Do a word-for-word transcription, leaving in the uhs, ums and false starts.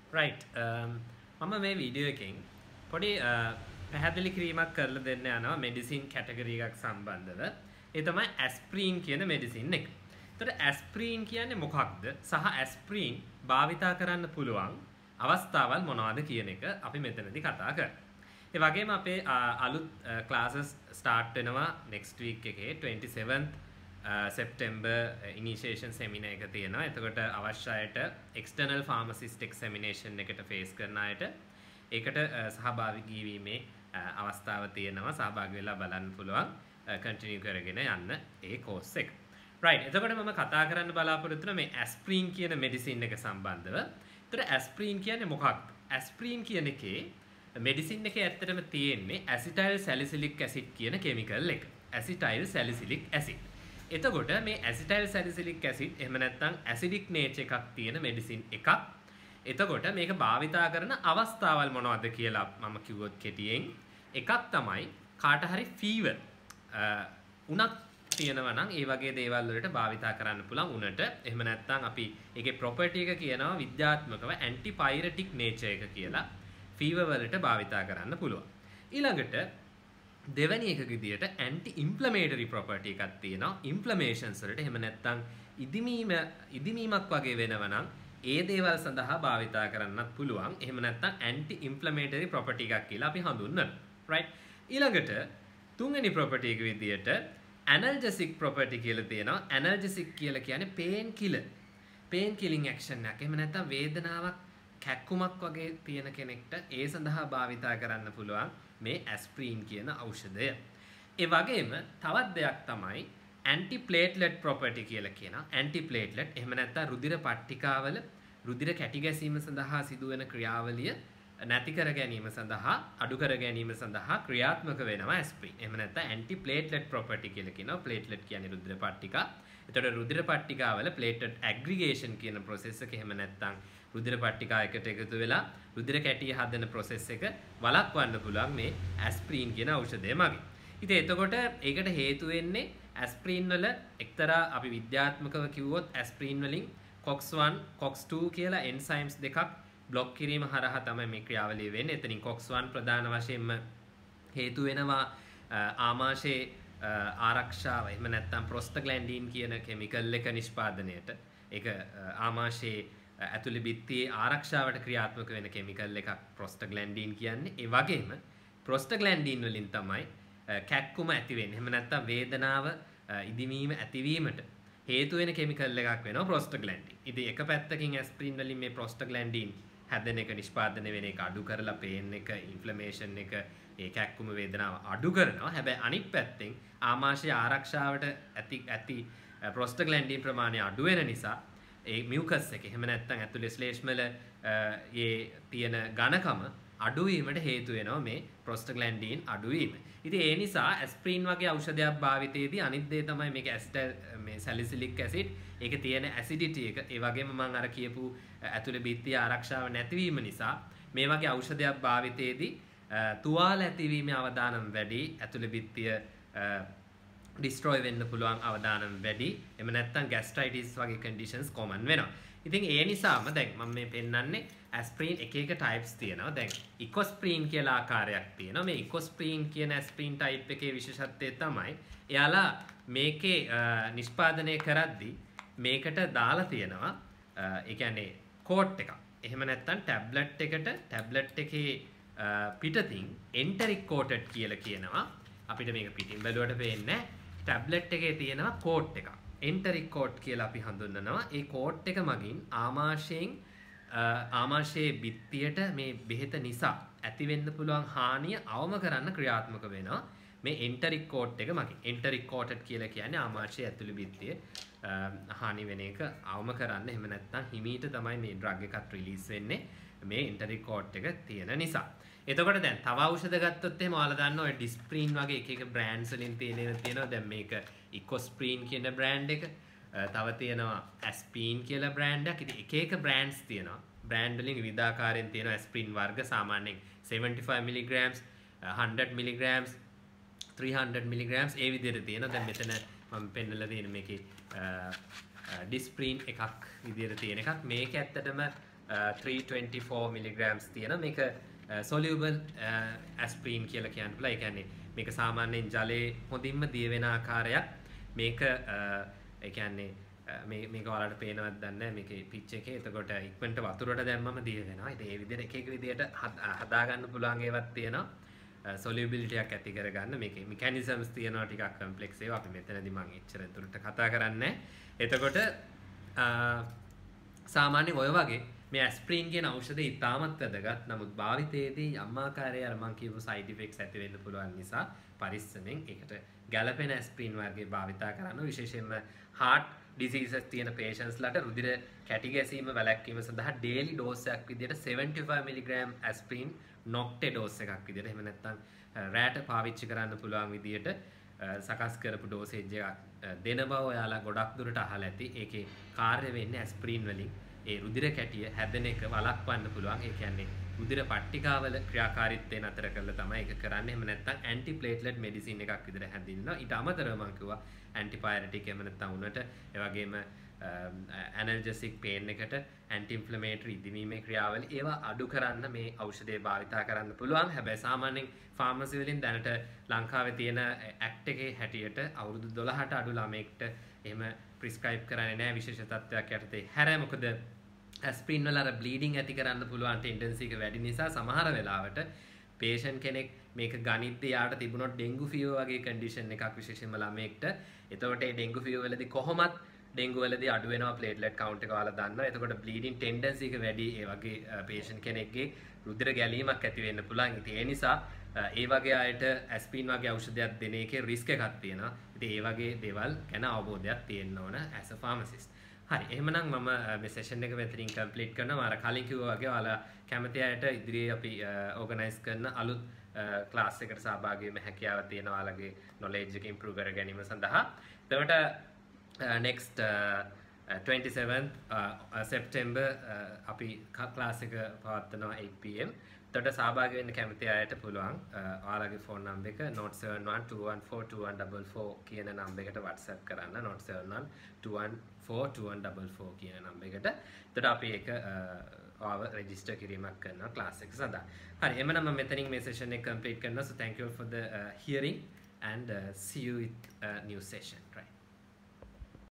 right මම මේ video එකෙන් පොඩි පැහැදිලි කිරීමක් කරලා දෙන්න යනවා මෙඩිසින් කැටගරි එකක් සම්බන්ධව. ඒ තමයි ඇස්ප්‍රීන් කියන මෙඩිසින් එක. ඒතර ඇස්ප්‍රීන් කියන්නේ මොකක්ද? සහ ඇස්ප්‍රීන් භාවිතා කරන්න පුළුවන් අවස්ථාවල් මොනවද කියන එක අපි මෙතනදී කතා කරමු. ඒ වගේම අපේ අලුත් ක්ලාසස් ස්ටාර්ට් වෙනවා next week එකේ twenty-seventh September initiation seminar එක තියෙනවා. එතකොට අවශ්‍ය අයට external pharmacist examination එකට face කරන අයට ඒකට සහභාගී වීමේ අවස්ථාව තියෙනවා. සහභාගී වෙලා බලන්න පුළුවන් continue කරගෙන යන්න ඒ course එක. right. එතකොට මම කතා කරන්න බලාපොරොත්තු වෙන මේ aspirin කියන medicine එක සම්බන්ධව. ඒතර aspirin කියන්නේ මොකක්ද? aspirin කියන එකේ medicine එකේ ඇත්තටම තියෙන්නේ acetyl salicylic acid කියන chemical එක. acetyl salicylic acid. එතකොට මේ acetyl salicylic acid එහෙම නැත්නම් acidic nature එකක් තියෙන medicine එකක්. එතකොට මේක භාවිතා කරන අවස්ථාවල් මොනවද කියලා මම කිව්වොත් කෙටියෙන් එකක් තමයි කාට හරි fever උණක් තියෙනවා නම් ඒ වගේ දේවල් වලට භාවිතා කරන්න පුළුවන් උණට. එහෙම නැත්නම් අපි ඒකේ property එක කියනවා විද්‍යාත්මකව antipyretic nature එක කියලා. fever වලට භාවිතා කරන්න පුළුවන්. ඊළඟට දෙවැනි එක විදියට anti inflammatory property එකක් තියෙනවා. inflammations වලට එහෙම නැත්නම් ඉදිමීම ඉදිමීමක් වගේ වෙනවා නම් ඒ දේවල් සඳහා භාවිතා කරන්නත් පුළුවන්. එහෙම නැත්නම් anti inflammatory property එකක් කියලා අපි හඳුන්වනවා. right. ඊළඟට තුන්වෙනි property එක විදියට analgesic property කියලා තියෙනවා. analgesic කියලා කියන්නේ pain killer. pain killing action එකක්. එහෙම නැත්නම් වේදනාවක් කැක්කුමක් වගේ තියෙන කෙනෙක්ට ඒ සඳහා භාවිතා කරන්න පුළුවන් මේ aspirin කියන ඖෂධය. ඒ වගේම තවත් දෙයක් තමයි anti platelet property කියලා කියනවා. anti platelet එහෙම නැත්නම් රුධිර පට්ටිකාවල රුධිර කැටි ගැසීම සඳහා සිදුවෙන ක්‍රියාවලිය නැති කර ගැනීම සඳහා අඩු කර ගැනීම සඳහා ක්‍රියාත්මක වෙනවා aspirin. එහෙම නැත්නම් anti platelet property කියලා කියනවා. platelet කියන්නේ රුධිර පට්ටිකා. එතකොට රුධිර පට්ටිකාවල platelet aggregation කියන process එක එහෙම නැත්නම් රුධිර පට්ටිකා එකට එකතු වෙලා රුධිර කැටිය හදන process එක වළක්වන්න පුළුවන් මේ aspirin කියන ඖෂධය මගින්. ඉතින් එතකොට ඒකට හේතු වෙන්නේ aspirin වල එක්තරා අපි විද්‍යාත්මකව කිව්වොත් aspirin වලින් cox one cox two කියලා enzymes දෙකක් બ્લોක් කිරීම හරහා තමයි මේ ක්‍රියාවලිය වෙන්නේ. එතනින් cox one ප්‍රධාන වශයෙන්ම හේතු වෙනවා ආමාශයේ ආරක්ෂාව එහෙම නැත්නම් prostaglandin කියන chemical එක නිෂ්පාදනයට. ඒක ආමාශයේ ඇතුළේ බිත්තියේ ආරක්ෂාවට ක්‍රියාත්මක වෙන chemical එකක් prostaglandin කියන්නේ. ඒ වගේම prostaglandin වලින් තමයි කැක්කුම ඇති වෙන්නේ. එහෙම නැත්නම් වේදනාව ඉදිමීම ඇතිවීමට හේතු වෙන chemical එකක් වෙනවා prostaglandin. ඉතින් එක පැත්තකින් aspirin වලින් මේ prostaglandin හැදෙන එක නිෂ්පාදනය වෙන එක අඩු කරලා pain එක inflammation එක ඒ කැක්කුම වේදනාව අඩු කරනවා. හැබැයි අනිත් පැත්තෙන් ආමාශය ආරක්ෂාවට ඇති ඇති prostaglandin ප්‍රමාණය අඩු වෙන නිසා ඒ මියුකස් එක එහෙම නැත්නම් ඇතුලේ ශ්ලේෂ්මල ඒ තියෙන ඝනකම අඩු වීමට හේතු වෙනවා මේ prostaglandin අඩු වීම. ඉතින් ඒ නිසා aspirin වගේ ඖෂධයක් භාවිතයේදී අනිත් දේ තමයි මේක acetyl මේ salicylic acid ඒකේ තියෙන acidity එක ඒ වගේම මම අර කියපු ඇතුලේ බිත්තිය ආරක්ෂාව නැතිවීම නිසා මේ වගේ ඖෂධයක් භාවිතයේදී තුවාල ඇතිවීමේ අවදානම් වැඩි ඇතුලේ බිත්තිය destroy වෙන්න පුළුවන් අවදානම් වැඩි. එහෙම නැත්නම් gastritis වගේ conditions common වෙනවා. ඉතින් ඒ නිසාම දැන් මම මේ පෙන්නන්නේ aspirin එක එක types තියෙනවා. දැන් ecosprin කියලා ආකාරයක් තියෙනවා. මේ ecosprin කියන aspirin type එකේ විශේෂත්වය තමයි එයාලා මේකේ නිෂ්පාදනය කරද්දී මේකට දාලා තියෙනවා ඒ කියන්නේ coat එකක්. එහෙම නැත්නම් tablet එකට tablet එකේ පිටතින් enteric coated කියලා කියනවා. අපිට මේක පිටින් බැලුවට පේන්නේ ටැබ්ලට් එකේ තියෙනවා කෝට් එකක්. එන්ටරික් කෝට් කියලා අපි හඳුන්වනවා. ඒ කෝට් එක මගින් ආමාශයෙන් ආමාශයේ බිත්තියට මේ බෙහෙත නිසා ඇති වෙන්න පුළුවන් හානිය අවම කරන්න ක්‍රියාත්මක වෙනවා. මේ එන්ටරික් කෝට් එක මගින්. එන්ටරික් කෝටඩ් කියලා කියන්නේ ආමාශයේ ඇතුළේ බිත්තිය හානි වෙන එක අවම කරන්න. එහෙම නැත්නම් හිමීට තමයි මේ ඩ්‍රග් එකත් රිලීස් වෙන්නේ. මේ එන්ටරික් කෝට් එක තියෙන නිසා. එතකොට දැන් තව ඖෂධ ගත්තොත් එහෙම ඔයාලා දන්නවා ඔය ඩිස්ප්‍රීන් වගේ එක එක බ්‍රෑන්ඩ්ස් වලින් තියෙන තියෙනවා. දැන් මේක ඉකොස්ප්‍රීන් කියන බ්‍රෑන්ඩ් එක. තව තියෙනවා ඇස්පීන් කියලා බ්‍රෑන්ඩ් එකක්. ඉතින් එක එක බ්‍රෑන්ඩ්ස් තියෙනවා. බ්‍රෑන්ඩ් වලින් විවිධාකාරයෙන් තියෙනවා ඇස්ප්‍රීන් වර්ග සාමාන්‍යයෙන් seventy-five milligrams, one hundred milligrams, three hundred milligrams ඒ විදිහට තියෙනවා. දැන් මෙතන මම පෙන්නලා තියෙන මේකේ ඩිස්ප්‍රීන් එකක් විදිහට තියෙන එකක්. මේක ඇත්තටම three twenty-four milligrams තියෙන මේක soluble aspirin කියලා කියන්න පුළුවන්. ඒ කියන්නේ මේක සාමාන්‍යයෙන් ජලයේ හොඳින්ම දිය වෙන ආකාරයක්. මේක ඒ කියන්නේ මේ මේක ඔයාලට පේනවද දන්නේ නැහැ මේකේ පිච් එකේ. එතකොට ඉක්මනට වතුරට දැම්මම දිය වෙනවා. ඉතින් ඒ විදිහට එක එක විදිහට හදා ගන්න පුළුවන් ඒවත් තියෙනවා. solubility එකක් ඇති කරගන්න මේකේ mechanisms තියෙනවා ටිකක් complex ඒවා අපි මෙතනදී මම එච්චර දුරට කතා කරන්නේ නැහැ. එතකොට සාමාන්‍යයෙන් ඔය වගේ මේ aspirin කියන ඖෂධය ඉතාමත් වැදගත්. නමුත් භාවිතයේදී යම් ආකාරයේ අර මම කියපු side effects ඇති වෙන්න පුළුවන් නිසා පරිස්සමෙන් ඒකට ගැළපෙන aspirin වර්ගයේ භාවිතා කරන්න. විශේෂයෙන්ම heart diseases තියෙන patients ලට රුධිර කැටි ගැසීම වැළැක්වීම සඳහා daily dose එකක් විදිහට seventy-five milligram aspirin nocte dose එකක් විදිහට එහෙම නැත්නම් රැට පාවිච්චි කරන්න පුළුවන් විදිහට සකස් කරපු dosage එකක් දෙන බව ඔයාලා ගොඩක් දුරට අහලා ඇති. ඒකේ කාර්ය වෙන්නේ aspirin වලින් ඒ රුධිර කැටිය හැදෙන එක වළක්වන්න පුළුවන්. ඒ කියන්නේ රුධිර පට්ටිකාවල ක්‍රියාකාරීත්වය නතර කරලා තමයි ඒක කරන්නේ. එහෙම නැත්නම් anti platelet medicine එකක් විදිහට හැදින්නවා. ඊට අමතරව මම කිව්වා antipyretic එහෙම නැත්නම් උනට ඒ වගේම analgesic pain එකට anti inflammatory ඉදිමීමේ ක්‍රියාවල ඒවා අඩු කරන්න මේ ඖෂධය භාවිතා කරන්න පුළුවන්. හැබැයි සාමාන්‍යයෙන් ෆාමසි වලින් දැනට ලංකාවේ තියෙන ඇක්ට් එකේ හැටියට අවුරුදු දොළහට අඩු ළමයෙක්ට එහෙම prescribe කරන්නේ නැහැ විශේෂ තත්ත්වයක් යටතේ. හැර මොකද aspirin වල අර bleeding ඇති කරන්න පුළුවන් tendency එක වැඩි නිසා සමහර වෙලාවට patient කෙනෙක් මේක ගනිද්දී යාට තිබුණොත් dengue fever වගේ condition එකක් විශේෂයෙන්ම ළමයෙක්ට. එතකොට මේ dengue fever වලදී කොහොමත් dengue වලදී අඩු වෙනවා platelet count එක ඔයාලා දන්නවා. එතකොට bleeding tendency එක වැඩි ඒ වගේ patient කෙනෙක්ගේ රුධිර ගැලීමක් ඇති වෙන්න පුළුවන්. ඉතින් ඒ නිසා ඒ වගේ අයට aspirin වගේ ඖෂධයක් දෙන එකේ risk එකක් තියෙනවා. ඉතින් ඒ වගේ දේවල් ගැන අවබෝධයක් තියෙන්න ඕන as a pharmacist. හරි එහෙමනම් මම මේ session එක මෙතනින් complete කරනවා. අර කලින් කිව්වා වගේ ඔයාලා කැමති අයට ඉදිරියේ අපි organize කරන අලුත් class එකට සහභාගී වෙන්න හැකියාව තියෙනවා ඔයාලගේ knowledge එක improve කර ගැනීම සඳහා. එතකොට next twenty-seventh September අපි class එක පවත්වනවා eight p m එතකොට සහභාගී වෙන්න කැමති අයට පුළුවන් ඔයාලගේ phone number එක zero seven one two one four two one four four කියන number එකට WhatsApp කරන්න zero seven one two one four two one four four කියන number එකට. එතකොට අපි ඒක ඔයාව register කිරීමක් කරනවා class එක සඳහා. හරි එහෙනම් මම මෙතනින් මේ session එක complete කරනවා. So thank you for the uh, hearing and uh, see you with a new session. Right.